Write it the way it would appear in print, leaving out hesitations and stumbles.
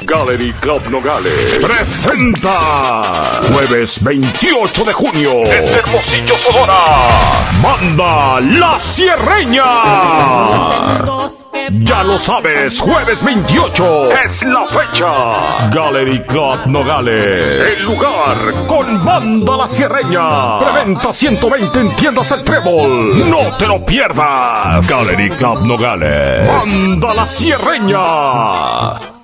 Gallery Club Nogales presenta jueves 28 de junio en Hermosillo, Sonora, Banda La Sierreña. Ya lo sabes, jueves 28 es la fecha. Gallery Club Nogales, el lugar con Banda La Sierreña. Preventa 120 en tiendas El Trébol. No te lo pierdas. Gallery Club Nogales, Banda La Sierreña.